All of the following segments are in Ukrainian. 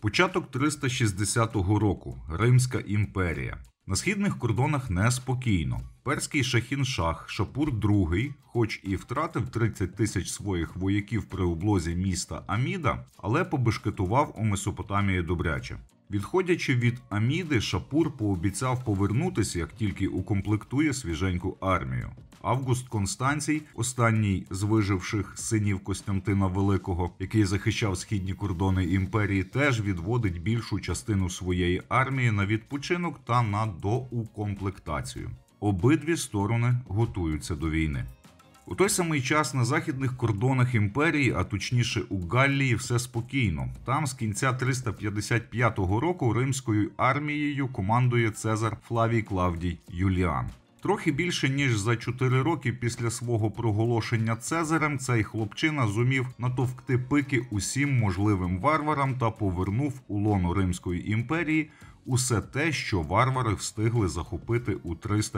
Початок 360 року. Римська імперія. На східних кордонах неспокійно. Перський шахін-шах Шапур II, хоч і втратив 30 тисяч своїх вояків при облозі міста Аміда, але побешкетував у Месопотамії добряче. Відходячи від Аміди, Шапур пообіцяв повернутися, як тільки укомплектує свіженьку армію. Август Констанцій, останній з виживших синів Костянтина Великого, який захищав східні кордони імперії, теж відводить більшу частину своєї армії на відпочинок та на доукомплектацію. Обидві сторони готуються до війни. У той самий час на західних кордонах імперії, а точніше у Галлії, все спокійно. Там з кінця 355 року римською армією командує Цезар Флавій Клавдій Юліан. Трохи більше ніж за 4 роки після свого проголошення Цезарем цей хлопчина зумів натовкти пики усім можливим варварам та повернув у лоно Римської імперії усе те, що варвари встигли захопити у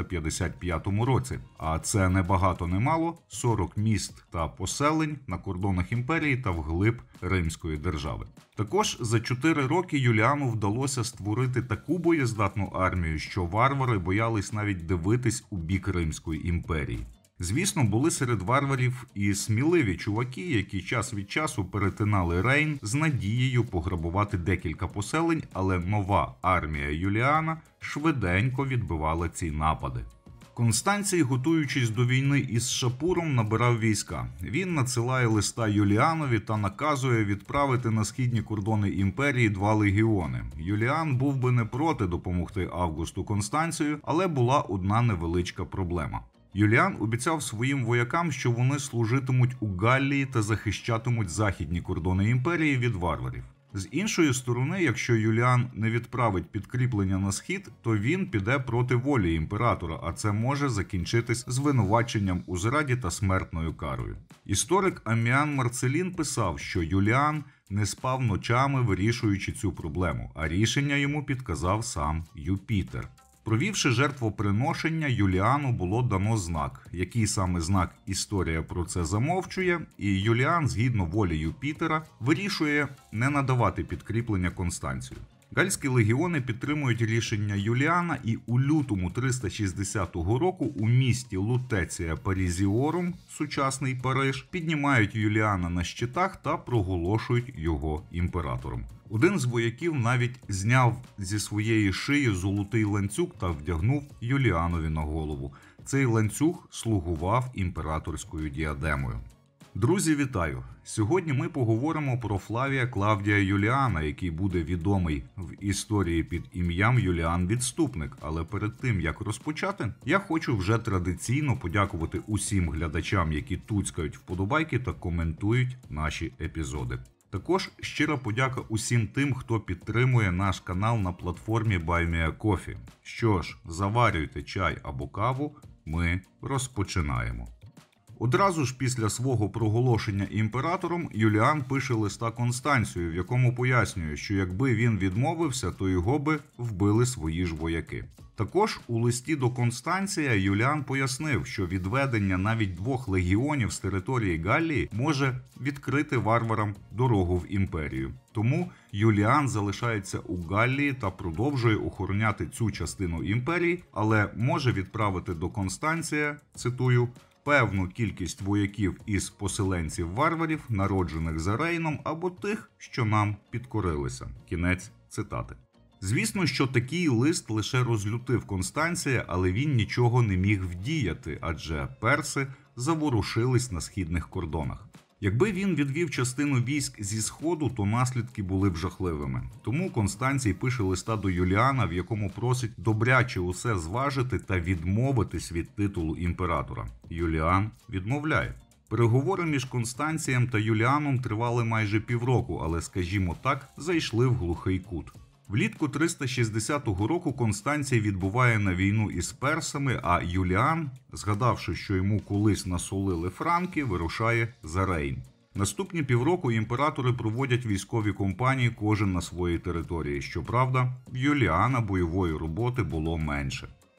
355 році. А це не багато не мало – 40 міст та поселень на кордонах імперії та вглиб Римської держави. Також за 4 роки Юліану вдалося створити таку боєздатну армію, що варвари боялись навіть дивитись у бік Римської імперії. Звісно, були серед варварів і сміливі чуваки, які час від часу перетинали Рейн з надією пограбувати декілька поселень, але нова армія Юліана швиденько відбивала ці напади. Констанцій, готуючись до війни із Шапуром, набирав війська. Він надсилає листа Юліанові та наказує відправити на східні кордони імперії 2 легіони. Юліан був би не проти допомогти Августу Констанцію, але була одна невеличка проблема. Юліан обіцяв своїм воякам, що вони служитимуть у Галлії та захищатимуть західні кордони імперії від варварів. З іншої сторони, якщо Юліан не відправить підкріплення на схід, то він піде проти волі імператора, а це може закінчитись звинуваченням у зраді та смертною карою. Історик Аміан Марцелін писав, що Юліан не спав ночами, вирішуючи цю проблему, а рішення йому підказав сам Юпітер. Провівши жертвоприношення, Юліану було дано знак. Який саме знак, історія про це замовчує, і Юліан, згідно волі Юпітера, вирішує не надавати підкріплення Констанцію. Гальські легіони підтримують рішення Юліана і у лютому 360 року у місті Лутеція Парізіорум, сучасний Париж, піднімають Юліана на щитах та проголошують його імператором. Один з вояків навіть зняв зі своєї шиї золотий ланцюг та вдягнув Юліанові на голову. Цей ланцюг слугував імператорською діадемою. Друзі, вітаю! Сьогодні ми поговоримо про Флавія Клавдія Юліана, який буде відомий в історії під ім'ям Юліан Відступник. Але перед тим, як розпочати, я хочу вже традиційно подякувати усім глядачам, які туцькають вподобайки та коментують наші епізоди. Також щира подяка усім тим, хто підтримує наш канал на платформі BuyMeACoffee. Що ж, заварюйте чай або каву, ми розпочинаємо. Одразу ж після свого проголошення імператором Юліан пише листа Констанцію, в якому пояснює, що якби він відмовився, то його би вбили свої ж вояки. Також у листі до Констанція Юліан пояснив, що відведення навіть 2 легіонів з території Галлії може відкрити варварам дорогу в імперію. Тому Юліан залишається у Галлії та продовжує охороняти цю частину імперії, але може відправити до Констанція, цитую, певну кількість вояків із поселенців-варварів, народжених за Рейном, або тих, що нам підкорилися. Кінець цитати. Звісно, що такий лист лише розлютив Констанція, але він нічого не міг вдіяти, адже перси заворушились на східних кордонах. Якби він відвів частину військ зі Сходу, то наслідки були б жахливими. Тому Констанцій пише листа до Юліана, в якому просить добряче усе зважити та відмовитись від титулу імператора. Юліан відмовляє. Переговори між Констанцієм та Юліаном тривали майже півроку, але, скажімо так, зайшли в глухий кут. Влітку 360 року Констанцій відбуває на війну із персами, а Юліан, згадавши, що йому колись насолили франки, вирушає за Рейн. Наступні півроку імператори проводять військові кампанії кожен на своїй території. Щоправда, в Юліана бойової роботи було менше.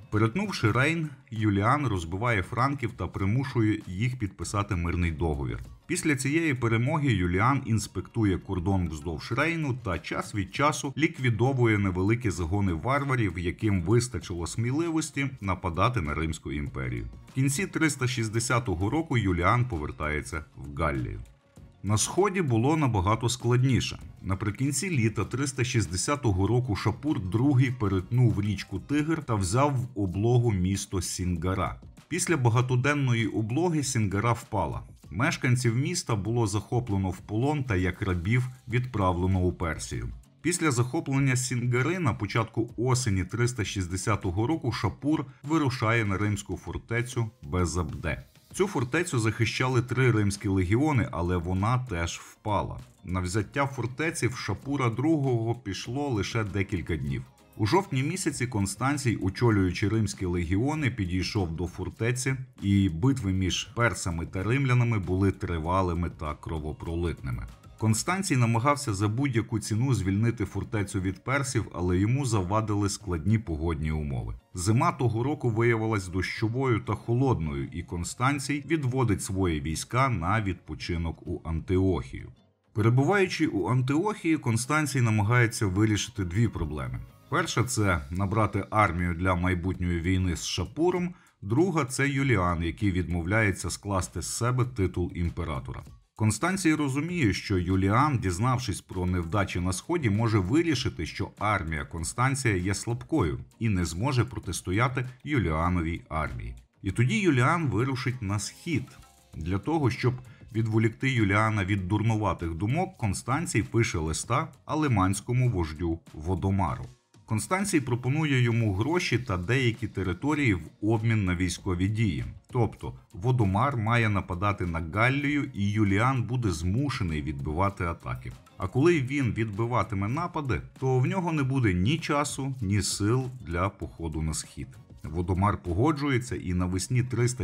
Перетнувши Рейн, Юліан розбиває франків та примушує їх підписати мирний договір. Після цієї перемоги Юліан інспектує кордон вздовж Рейну та час від часу ліквідовує невеликі загони варварів, яким вистачило сміливості нападати на Римську імперію. В кінці 360 року Юліан повертається в Галлію. На сході було набагато складніше. Наприкінці літа 360 року Шапур II перетнув річку Тигр та взяв в облогу місто Сінгара. Після багатоденної облоги Сінгара впала. Мешканців міста було захоплено в полон та як рабів відправлено у Персію. Після захоплення Сінгари на початку осені 360 року Шапур вирушає на римську фортецю Безабде. Цю фортецю захищали 3 римські легіони, але вона теж впала. На взяття фортеці в Шапура II пішло лише декілька днів. У жовтні місяці Констанцій, очолюючи римські легіони, підійшов до фортеці, і битви між персами та римлянами були тривалими та кровопролитними. Констанцій намагався за будь-яку ціну звільнити фортецю від персів, але йому завадили складні погодні умови. Зима того року виявилась дощовою та холодною, і Констанцій відводить свої війська на відпочинок у Антиохію. Перебуваючи у Антиохії, Констанцій намагається вирішити 2 проблеми. Перша – це набрати армію для майбутньої війни з Шапуром, друга – це Юліан, який відмовляється скласти з себе титул імператора. Констанцій розуміє, що Юліан, дізнавшись про невдачі на Сході, може вирішити, що армія Констанція є слабкою і не зможе протистояти Юліановій армії. І тоді Юліан вирушить на Схід. Для того, щоб відволікти Юліана від дурнуватих думок, Констанцій пише листа алеманському вождю Водомару. Констанцій пропонує йому гроші та деякі території в обмін на військові дії. Тобто, Водомар має нападати на Галлію, і Юліан буде змушений відбивати атаки. А коли він відбиватиме напади, то в нього не буде ні часу, ні сил для походу на Схід. Водомар погоджується і навесні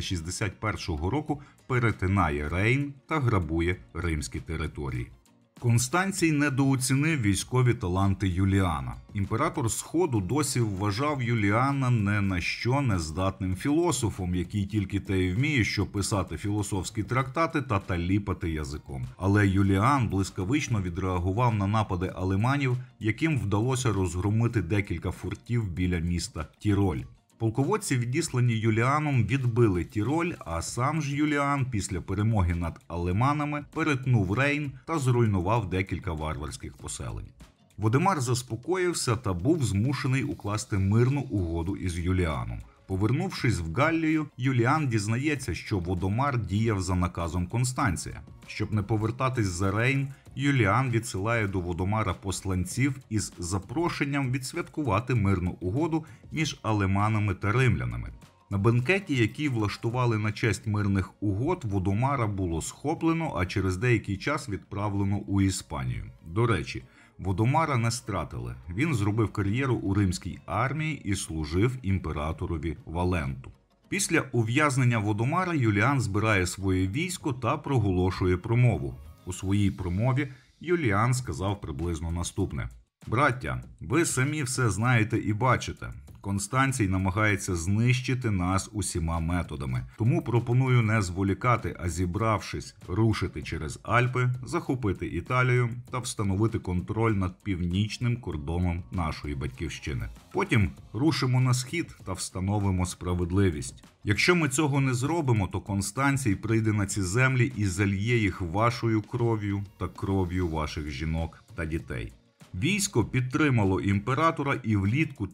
361 року перетинає Рейн та грабує римські території. Констанцій недооцінив військові таланти Юліана. Імператор Сходу досі вважав Юліана не на що нездатним філософом, який тільки те й вміє, що писати філософські трактати та таліпати язиком. Але Юліан блискавично відреагував на напади алеманів, яким вдалося розгромити декілька фортів біля міста Тіроль. Полководці, відіслані Юліаном, відбили Тіроль, а сам ж Юліан після перемоги над алеманами перетнув Рейн та зруйнував декілька варварських поселень. Водомар заспокоївся та був змушений укласти мирну угоду із Юліаном. Повернувшись в Галлію, Юліан дізнається, що Водомар діяв за наказом Констанція. Щоб не повертатись за Рейн, Юліан відсилає до Водомара посланців із запрошенням відсвяткувати мирну угоду між алеманами та римлянами. На бенкеті, який влаштували на честь мирних угод, Водомара було схоплено, а через деякий час відправлено у Іспанію. До речі, Водомара не стратили. Він зробив кар'єру у римській армії і служив імператорові Валенту. Після ув'язнення Водомара Юліан збирає своє військо та проголошує промову. У своїй промові Юліан сказав приблизно наступне. «Браття, ви самі все знаєте і бачите. Констанцій намагається знищити нас усіма методами. Тому пропоную не зволікати, а зібравшись, рушити через Альпи, захопити Італію та встановити контроль над північним кордоном нашої батьківщини. Потім рушимо на схід та встановимо справедливість. Якщо ми цього не зробимо, то Констанцій прийде на ці землі і зальє їх вашою кров'ю та кров'ю ваших жінок та дітей». Військо підтримало імператора, і влітку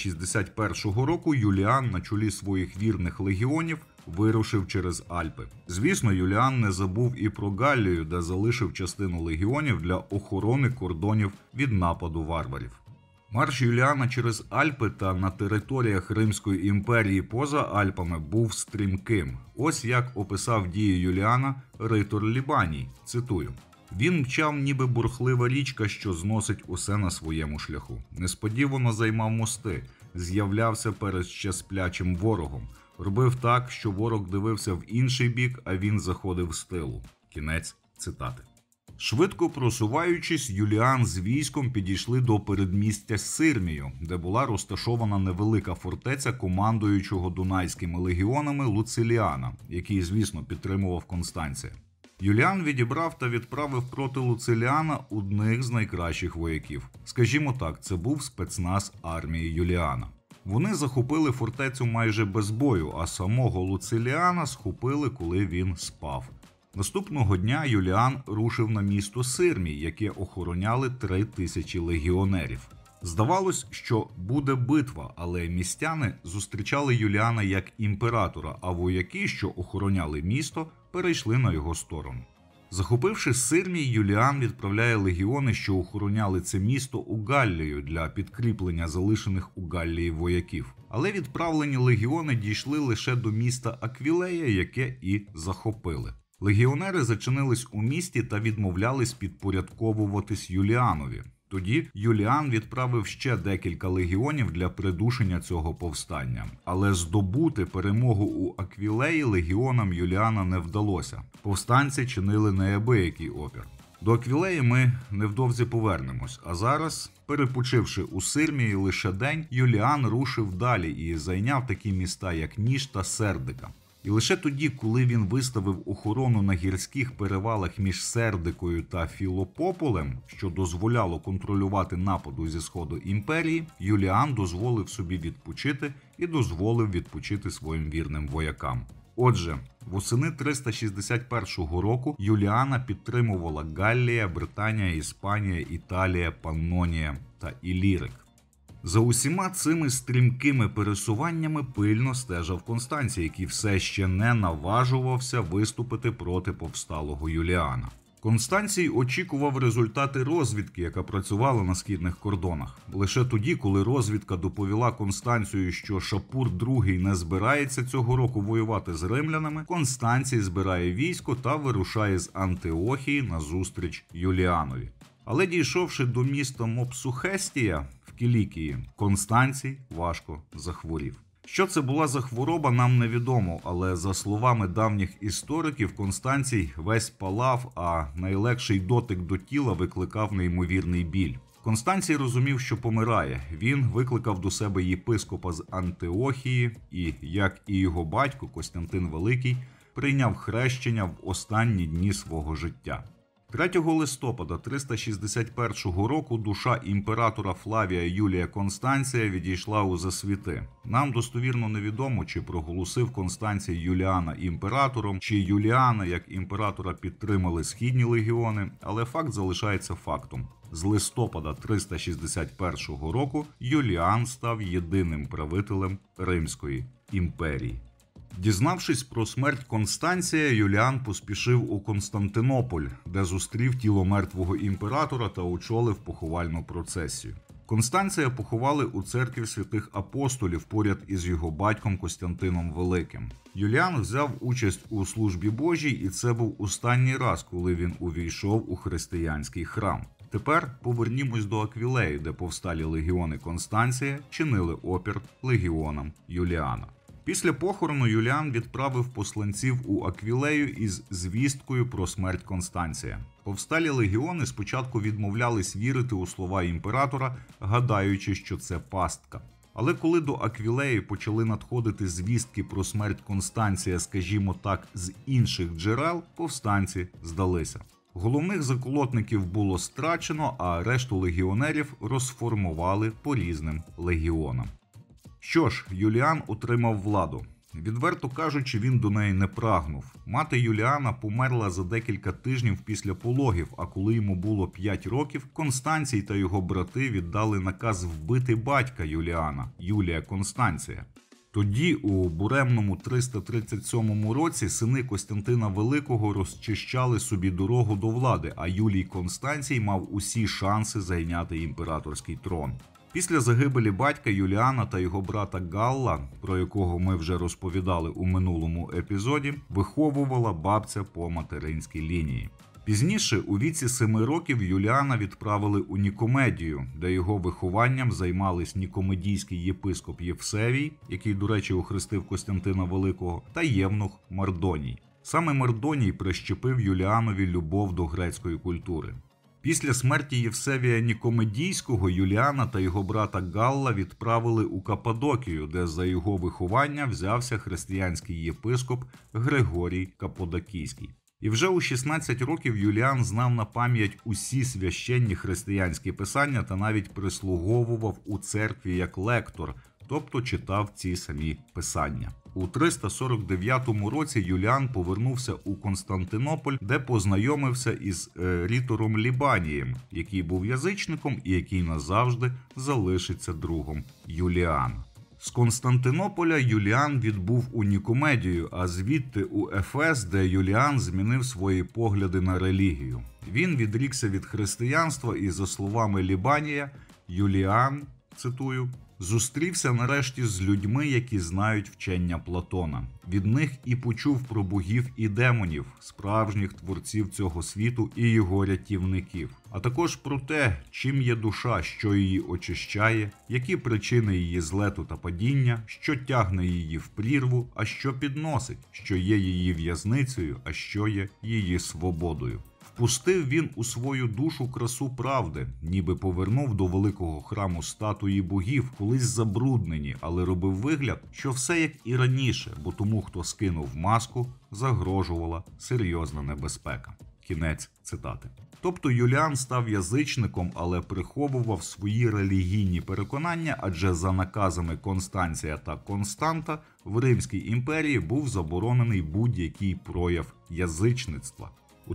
361 року Юліан на чолі своїх вірних легіонів вирушив через Альпи. Звісно, Юліан не забув і про Галлію, де залишив частину легіонів для охорони кордонів від нападу варварів. Марш Юліана через Альпи та на територіях Римської імперії поза Альпами був стрімким. Ось як описав дії Юліана ритор Лібаній, цитую. «Він мчав, ніби бурхлива річка, що зносить усе на своєму шляху. Несподівано займав мости, з'являвся перед ще сплячим ворогом. Робив так, що ворог дивився в інший бік, а він заходив з тилу». Кінець цитати. Швидко просуваючись, Юліан з військом підійшли до передмістя Сирмію, де була розташована невелика фортеця командуючого Дунайськими легіонами Луциліана, який, звісно, підтримував Констанція. Юліан відібрав та відправив проти Луциліана одних з найкращих вояків. Скажімо так, це був спецназ армії Юліана. Вони захопили фортецю майже без бою, а самого Луциліана схопили, коли він спав. Наступного дня Юліан рушив на місто Сирмій, яке охороняли 3000 легіонерів. Здавалось, що буде битва, але містяни зустрічали Юліана як імператора, а вояки, що охороняли місто, перейшли на його сторону. Захопивши Сирмій, Юліан відправляє легіони, що охороняли це місто, у Галлію для підкріплення залишених у Галлії вояків. Але відправлені легіони дійшли лише до міста Аквілея, яке і захопили. Легіонери зачинились у місті та відмовлялись підпорядковуватись Юліанові. Тоді Юліан відправив ще декілька легіонів для придушення цього повстання. Але здобути перемогу у Аквілеї легіонам Юліана не вдалося. Повстанці чинили неабиякий опір. До Аквілеї ми невдовзі повернемось, а зараз, перепочивши у Сирмії лише день, Юліан рушив далі і зайняв такі міста, як Ніж та Сердика. І лише тоді, коли він виставив охорону на гірських перевалах між Сердикою та Філопополем, що дозволяло контролювати нападу зі сходу імперії, Юліан дозволив собі відпочити і дозволив відпочити своїм вірним воякам. Отже, восени 361 року Юліана підтримувала Галлія, Британія, Іспанія, Італія, Паннонія та Ілірик. За усіма цими стрімкими пересуваннями пильно стежав Констанцій, який все ще не наважувався виступити проти повсталого Юліана. Констанцій очікував результати розвідки, яка працювала на східних кордонах. Лише тоді, коли розвідка доповіла Констанцію, що Шапур II не збирається цього року воювати з римлянами, Констанцій збирає військо та вирушає з Антиохії на зустріч Юліанові. Але дійшовши до міста Мопсухестія в Кілікії, Констанцій важко захворів. Що це була за хвороба, нам невідомо, але за словами давніх істориків, Констанцій весь палав, а найлегший дотик до тіла викликав неймовірний біль. Констанцій розумів, що помирає. Він викликав до себе єпископа з Антиохії і, як і його батько Костянтин Великий, прийняв хрещення в останні дні свого життя. 3 листопада 361 року душа імператора Флавія Юлія Констанція відійшла у засвіти. Нам достовірно невідомо, чи проголосив Констанцій Юліана імператором, чи Юліана як імператора підтримали східні легіони, але факт залишається фактом. З листопада 361 року Юліан став єдиним правителем Римської імперії. Дізнавшись про смерть Констанція, Юліан поспішив у Константинополь, де зустрів тіло мертвого імператора та очолив поховальну процесію. Констанція поховали у церкві святих апостолів поряд із його батьком Костянтином Великим. Юліан взяв участь у службі Божій, і це був останній раз, коли він увійшов у християнський храм. Тепер повернімось до Аквілеї, де повсталі легіони Констанція чинили опір легіонам Юліана. Після похорону Юліан відправив посланців у Аквілею із звісткою про смерть Констанція. Повсталі легіони спочатку відмовлялись вірити у слова імператора, гадаючи, що це пастка. Але коли до Аквілеї почали надходити звістки про смерть Констанція, скажімо так, з інших джерел, повстанці здалися. Головних заколотників було страчено, а решту легіонерів розформували по різним легіонам. Що ж, Юліан отримав владу. Відверто кажучи, він до неї не прагнув. Мати Юліана померла за декілька тижнів після пологів, а коли йому було 5 років, Констанцій та його брати віддали наказ вбити батька Юліана, Юлія Констанція. Тоді, у буремному 337 році, сини Костянтина Великого розчищали собі дорогу до влади, а Юлій Констанцій мав усі шанси зайняти імператорський трон. Після загибелі батька Юліана та його брата Галла, про якого ми вже розповідали у минулому епізоді, виховувала бабця по материнській лінії. Пізніше, у віці 7 років, Юліана відправили у Нікомедію, де його вихованням займались нікомедійський єпископ Євсевій, який, до речі, охрестив Костянтина Великого, та євнух Мардоній. Саме Мардоній прищепив Юліанові любов до грецької культури. Після смерті Євсевія Нікомедійського Юліана та його брата Галла відправили у Каппадокію, де за його виховання взявся християнський єпископ Григорій Каппадокійський. І вже у 16 років Юліан знав на пам'ять усі священні християнські писання та навіть прислуговував у церкві як лектор, тобто читав ці самі писання. У 349 році Юліан повернувся у Константинополь, де познайомився із Рітором Лібанієм, який був язичником і який назавжди залишиться другом Юліана. З Константинополя Юліан відбув у Нікомедію, а звідти у Ефес, де Юліан змінив свої погляди на релігію. Він відрікся від християнства і, за словами Лібанія, Юліан, цитую, зустрівся нарешті з людьми, які знають вчення Платона. Від них і почув про богів і демонів, справжніх творців цього світу і його рятівників. А також про те, чим є душа, що її очищає, які причини її злету та падіння, що тягне її в прірву, а що підносить, що є її в'язницею, а що є її свободою. Впустив він у свою душу красу правди, ніби повернув до великого храму статуї богів, колись забруднені, але робив вигляд, що все як і раніше, бо тому, хто скинув маску, загрожувала серйозна небезпека. Кінець цитати. Тобто Юліан став язичником, але приховував свої релігійні переконання, адже за наказами Констанція та Константа в Римській імперії був заборонений будь-який прояв язичництва. У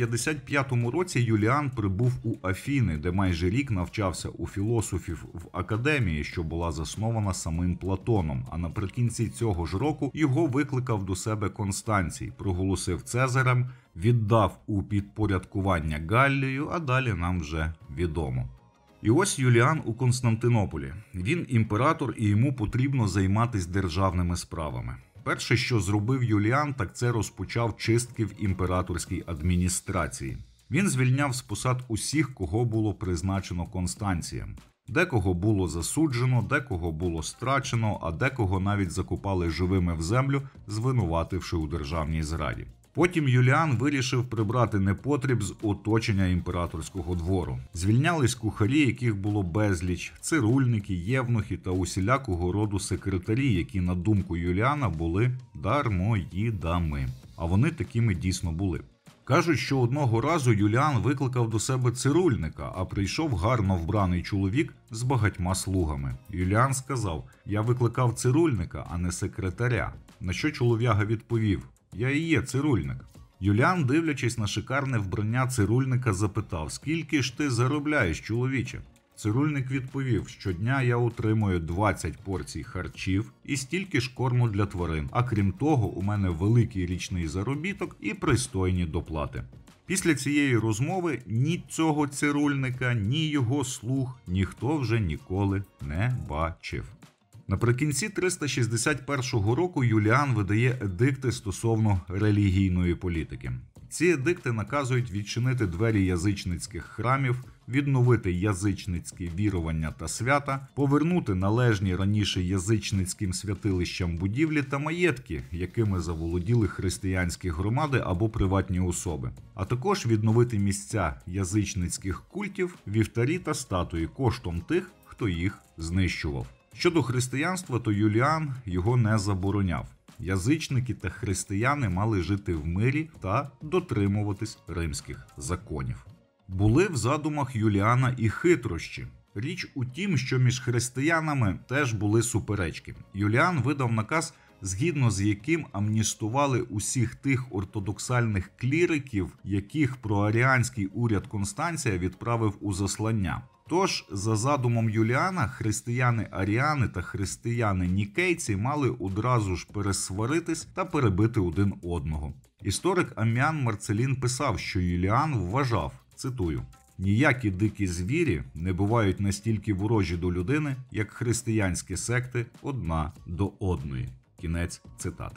355 році Юліан прибув у Афіни, де майже рік навчався у філософів в академії, що була заснована самим Платоном, а наприкінці цього ж року його викликав до себе Констанцій, проголосив Цезарем, віддав у підпорядкування Галлію, а далі нам вже відомо. І ось Юліан у Константинополі. Він імператор і йому потрібно займатися державними справами. Перше, що зробив Юліан, так це розпочав чистки в імператорській адміністрації. Він звільняв з посад усіх, кого було призначено Констанцієм. Декого було засуджено, декого було страчено, а декого навіть закопали живими в землю, звинувативши у державній зраді. Потім Юліан вирішив прибрати непотріб з оточення імператорського двору. Звільнялись кухарі, яких було безліч, цирульники, євнухи та усілякого роду секретарі, які, на думку Юліана, були дармоїдами. А вони такими дійсно були. Кажуть, що одного разу Юліан викликав до себе цирульника, а прийшов гарно вбраний чоловік з багатьма слугами. Юліан сказав: «Я викликав цирульника, а не секретаря». На що чолов'яга відповів: «Я і є цирульник». Юліан, дивлячись на шикарне вбрання цирульника, запитав: «Скільки ж ти заробляєш, чоловіче?» Цирульник відповів: «Щодня я отримую 20 порцій харчів і стільки ж корму для тварин, а крім того, у мене великий річний заробіток і пристойні доплати». Після цієї розмови ні цього цирульника, ні його слуг ніхто вже ніколи не бачив. Наприкінці 361 року Юліан видає едикти стосовно релігійної політики. Ці едикти наказують відчинити двері язичницьких храмів, відновити язичницькі вірування та свята, повернути належні раніше язичницьким святилищам будівлі та маєтки, якими заволоділи християнські громади або приватні особи, а також відновити місця язичницьких культів, вівтарі та статуї коштом тих, хто їх знищував. Щодо християнства, то Юліан його не забороняв. Язичники та християни мали жити в мирі та дотримуватись римських законів. Були в задумах Юліана і хитрощі. Річ у тім, що між християнами теж були суперечки. Юліан видав наказ, згідно з яким амністували усіх тих ортодоксальних кліриків, яких проаріанський уряд Констанція відправив у заслання. Тож, за задумом Юліана, християни-аріани та християни-нікейці мали одразу ж пересваритись та перебити один одного. Історик Аміан Марцелін писав, що Юліан вважав, цитую, «Ніякі дикі звірі не бувають настільки ворожі до людини, як християнські секти одна до одної». Кінець цитати.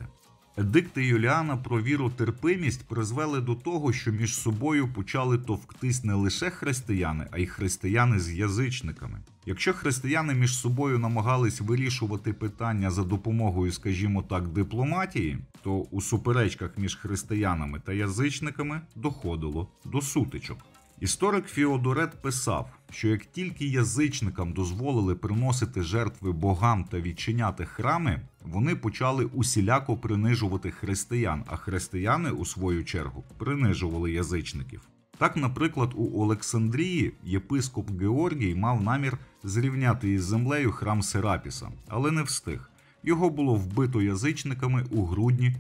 Едикти Юліана про віротерпимість призвели до того, що між собою почали товктись не лише християни, а й християни з язичниками. Якщо християни між собою намагались вирішувати питання за допомогою, скажімо так, дипломатії, то у суперечках між християнами та язичниками доходило до сутичок. Історик Феодорет писав, що як тільки язичникам дозволили приносити жертви богам та відчиняти храми, вони почали усіляко принижувати християн, а християни, у свою чергу, принижували язичників. Так, наприклад, у Олександрії єпископ Георгій мав намір зрівняти із землею храм Серапіса, але не встиг. Його було вбито язичниками у грудні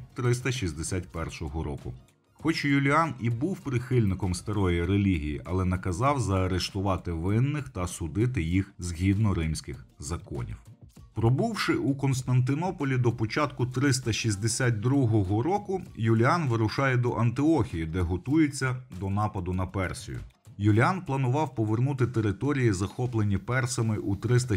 361 року. Хоч Юліан і був прихильником старої релігії, але наказав заарештувати винних та судити їх згідно римських законів. Пробувши у Константинополі до початку 362 року, Юліан вирушає до Антиохії, де готується до нападу на Персію. Юліан планував повернути території, захоплені персами у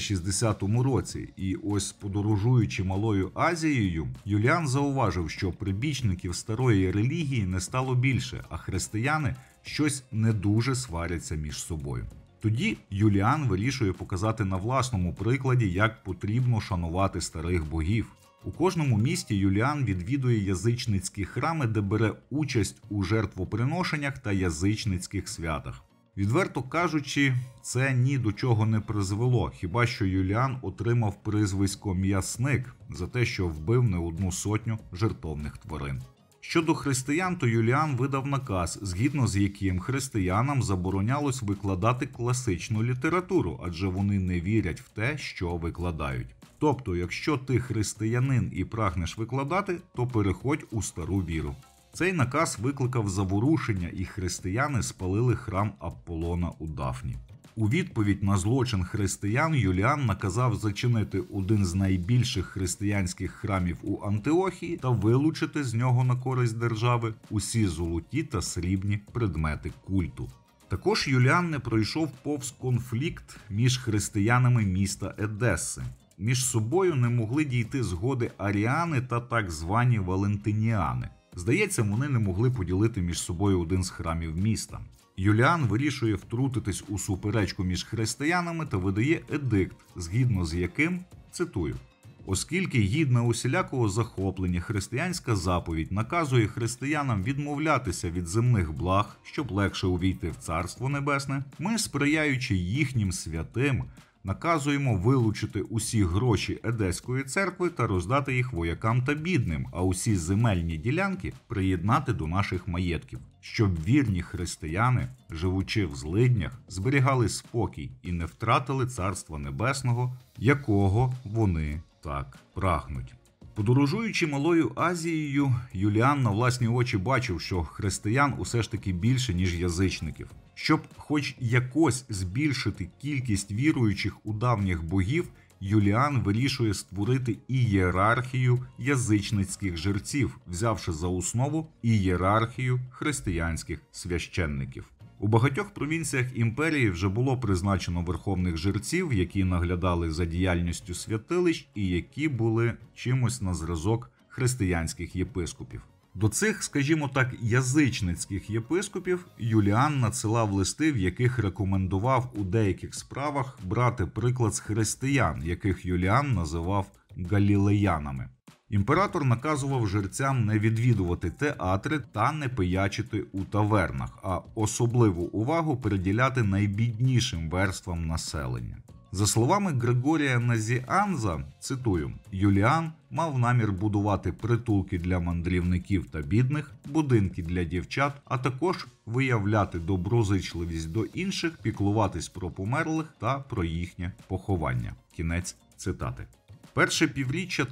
360 році, і ось подорожуючи Малою Азією, Юліан зауважив, що прибічників старої релігії не стало більше, а християни щось не дуже сваряться між собою. Тоді Юліан вирішує показати на власному прикладі, як потрібно шанувати старих богів. У кожному місті Юліан відвідує язичницькі храми, де бере участь у жертвоприношеннях та язичницьких святах. Відверто кажучи, це ні до чого не призвело, хіба що Юліан отримав прізвисько «м'ясник» за те, що вбив не одну сотню жертовних тварин. Щодо християн, то Юліан видав наказ, згідно з яким християнам заборонялось викладати класичну літературу, адже вони не вірять в те, що викладають. Тобто, якщо ти християнин і прагнеш викладати, то переходь у стару віру. Цей наказ викликав заворушення, і християни спалили храм Аполлона у Дафні. У відповідь на злочин християн Юліан наказав зачинити один з найбільших християнських храмів у Антиохії та вилучити з нього на користь держави усі золоті та срібні предмети культу. Також Юліан не пройшов повз конфлікт між християнами міста Едеси. Між собою не могли дійти згоди аріани та так звані валентиніани. Здається, вони не могли поділити між собою один з храмів міста. Юліан вирішує втрутитись у суперечку між християнами та видає едикт, згідно з яким, цитую, «Оскільки гідна усілякого захоплення християнська заповідь наказує християнам відмовлятися від земних благ, щоб легше увійти в Царство Небесне, ми, сприяючи їхнім святим, наказуємо вилучити усі гроші Едеської церкви та роздати їх воякам та бідним, а усі земельні ділянки приєднати до наших маєтків, щоб вірні християни, живучи в злиднях, зберігали спокій і не втратили Царства Небесного, якого вони так прагнуть». Подорожуючи Малою Азією, Юліан на власні очі бачив, що християн усе ж таки більше, ніж язичників. Щоб хоч якось збільшити кількість віруючих у давніх богів, Юліан вирішує створити ієрархію язичницьких жерців, взявши за основу ієрархію християнських священників. У багатьох провінціях імперії вже було призначено верховних жерців, які наглядали за діяльністю святилищ і які були чимось на зразок християнських єпископів. До цих, скажімо так, язичницьких єпископів Юліан надсилав листи, в яких рекомендував у деяких справах брати приклад з християн, яких Юліан називав галілеянами. Імператор наказував жерцям не відвідувати театри та не пиячити у тавернах, а особливу увагу приділяти найбіднішим верствам населення. За словами Григорія Назіанза, цитую, Юліан мав намір будувати притулки для мандрівників та бідних, будинки для дівчат, а також виявляти доброзичливість до інших, піклуватись про померлих та про їхнє поховання. Кінець цитати. Перше півріччя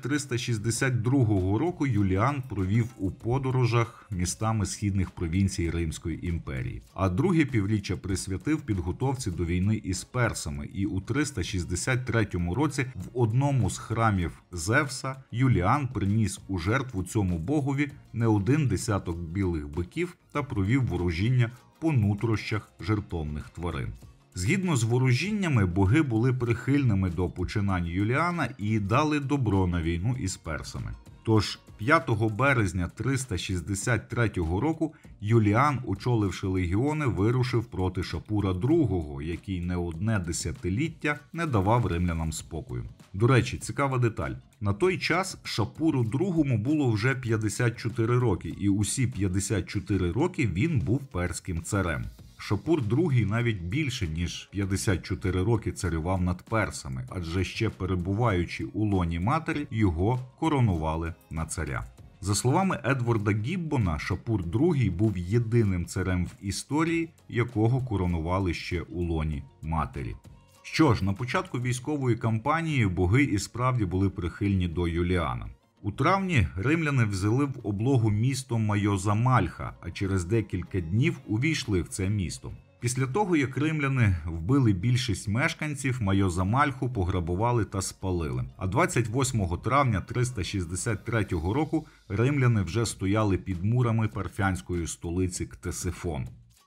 362 року Юліан провів у подорожах містами східних провінцій Римської імперії, а друге півріччя присвятив підготовці до війни із персами, і у 363 році в одному з храмів Зевса Юліан приніс у жертву цьому богові не один десяток білих биків та провів ворожіння по нутрощах жертовних тварин. Згідно з ворожіннями, боги були прихильними до починань Юліана і дали добро на війну із персами. Тож 5 березня 363 року Юліан, очоливши легіони, вирушив проти Шапура II, який не одне десятиліття не давав римлянам спокою. До речі, цікава деталь. На той час Шапуру II було вже 54 роки, і усі 54 роки він був перським царем. Шапур II навіть більше, ніж 54 роки царював над персами, адже ще перебуваючи у лоні матері, його коронували на царя. За словами Едварда Гіббона, Шапур II був єдиним царем в історії, якого коронували ще у лоні матері. Що ж, на початку військової кампанії боги і справді були прихильні до Юліана. У травні римляни взяли в облогу місто Майоза-Мальха, а через декілька днів увійшли в це місто. Після того, як римляни вбили більшість мешканців, Майоза-Мальху пограбували та спалили. А 28 травня 363 року римляни вже стояли під мурами парфянської столиці Ктесифон.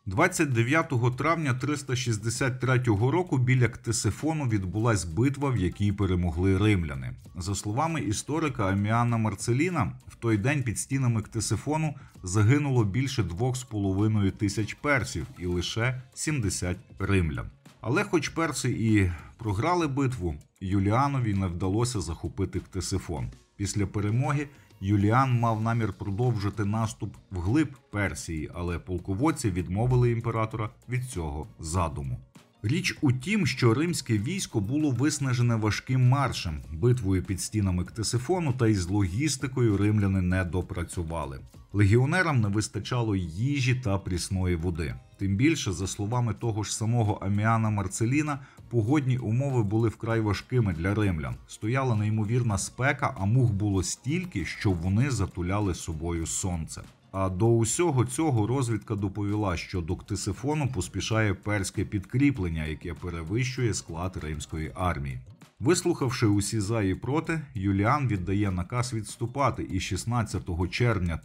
29 травня 363 року біля Ктесифону відбулась битва, в якій перемогли римляни. За словами історика Аміана Марцеліна, в той день під стінами Ктесифону загинуло більше 2,5 тисяч персів і лише 70 римлян. Але хоч перси і програли битву, Юліанові не вдалося захопити Ктесифон. Після перемоги Юліан мав намір продовжити наступ вглиб Персії, але полководці відмовили імператора від цього задуму. Річ у тім, що римське військо було виснажене важким маршем, битвою під стінами Ктесифону, та й з логістикою римляни не допрацювали. Легіонерам не вистачало їжі та прісної води. Тим більше, за словами того ж самого Аміана Марцеліна, погодні умови були вкрай важкими для римлян. Стояла неймовірна спека, а мух було стільки, що вони затуляли собою сонце. А до усього цього розвідка доповіла, що до Ктесифону поспішає перське підкріплення, яке перевищує склад римської армії. Вислухавши усі за і проти, Юліан віддає наказ відступати, і 16 червня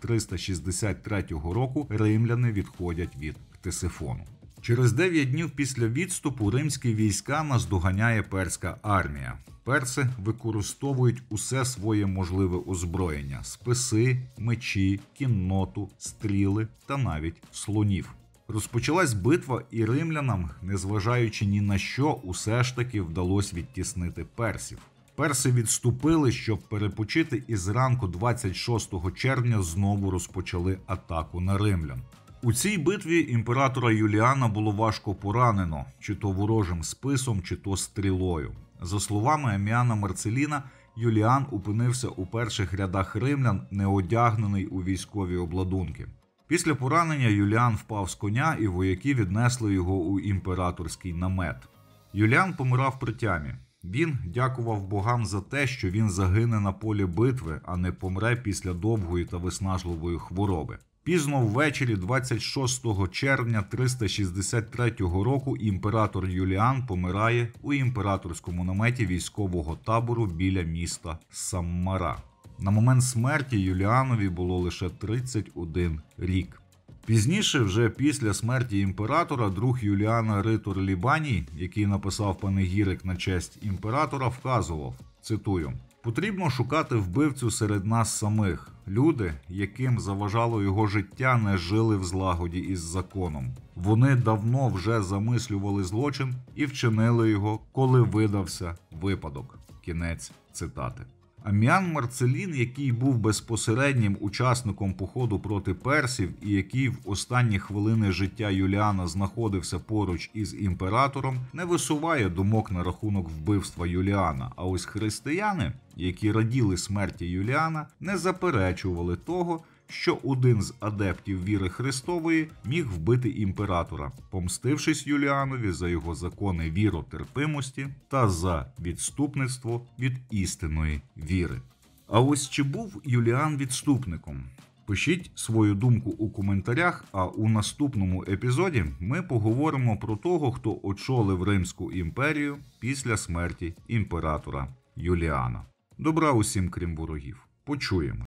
363 року римляни відходять від Ктесифону. Через 9 днів після відступу римські війська наздоганяє перська армія. Перси використовують усе своє можливе озброєння – списи, мечі, кінноту, стріли та навіть слонів. Розпочалась битва, і римлянам, незважаючи ні на що, усе ж таки вдалося відтіснити персів. Перси відступили, щоб перепочити, і зранку 26 червня знову розпочали атаку на римлян. У цій битві імператора Юліана було важко поранено, чи то ворожим списом, чи то стрілою. За словами Аміана Марцеліна, Юліан опинився у перших рядах римлян, неодягнений у військові обладунки. Після поранення Юліан впав з коня, і вояки віднесли його у імператорський намет. Юліан помирав при тямі. Він дякував богам за те, що він загине на полі битви, а не помре після довгої та виснажливої хвороби. Пізно ввечері 26 червня 363 року імператор Юліан помирає у імператорському наметі військового табору біля міста Саммара. На момент смерті Юліанові було лише 31 рік. Пізніше, вже після смерті імператора, друг Юліана Ритор Лібаній, який написав панегірик на честь імператора, вказував, цитую, «Потрібно шукати вбивцю серед нас самих. Люди, яким заважало його життя, не жили в злагоді із законом. Вони давно вже замислювали злочин і вчинили його, коли видався випадок». Кінець цитати. Аміан Марцелін, який був безпосереднім учасником походу проти персів і який в останні хвилини життя Юліана знаходився поруч із імператором, не висуває думок на рахунок вбивства Юліана, а ось християни, які раділи смерті Юліана, не заперечували того, що один з адептів віри Христової міг вбити імператора, помстившись Юліанові за його закони віротерпимості та за відступництво від істинної віри. А ось чи був Юліан відступником? Пишіть свою думку у коментарях, а у наступному епізоді ми поговоримо про того, хто очолив Римську імперію після смерті імператора Юліана. Добра усім, крім ворогів. Почуємо.